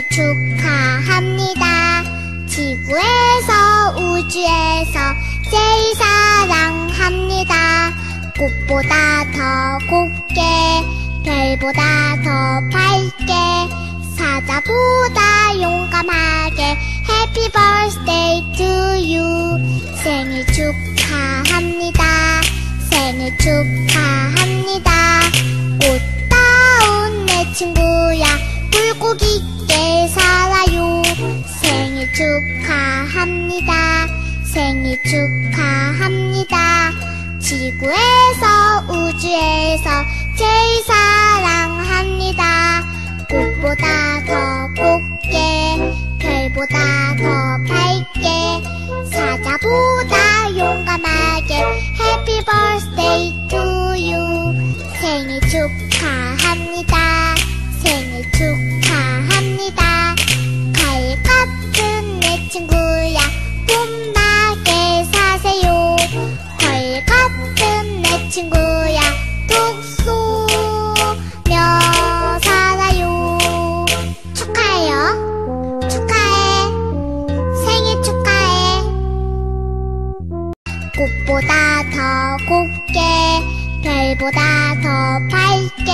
축하합니다. 지구에서 우주에서 제일 사랑합니다. 꽃보다 더 곱게 별보다 더 밝게 사자보다 용감하게 Happy birthday to you. 생일 축하합니다. 생일 축하합니다. 꽃다운 내 친구야 굴곡 있게 살아요. 생일 축하합니다. 생일 축하합니다. 지구에서 우주에서 제일 사랑합니다. 꽃보다 더 곱게 별보다 더 밝게 사자보다 용감하게 Happy birthday to you. 생일 축하합니다. 생일 축하합니다. 가일 같은 내 친구야 꿈나게 사세요. 벌 같은 내 친구야 톡 쏘며 살아요. 축하해요. 축하해. 생일 축하해. 꽃보다 더 곱게 별보다 더 밝게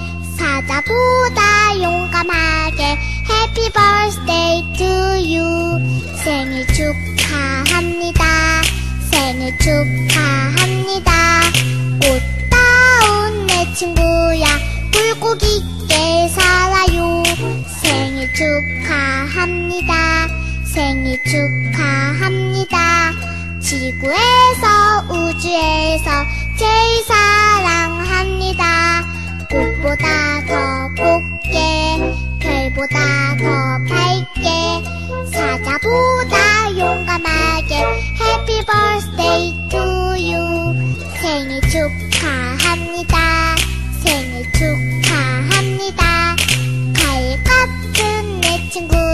사자보다 용감하게 Happy birthday to you. 생일 축하합니다. 생일 축하합니다. 꽃다운 내 친구야 굴곡 있게 살아요. 생일 축하합니다. 생일 축하합니다. 지구에서 우주에서 제일 사랑합니다. 꽃보다 더 곱게 별보다 더 밝게 사자보다 용감하게 Happy birthday to you. 생일 축하합니다. 생일 축하합니다. 가일 같은 내 친구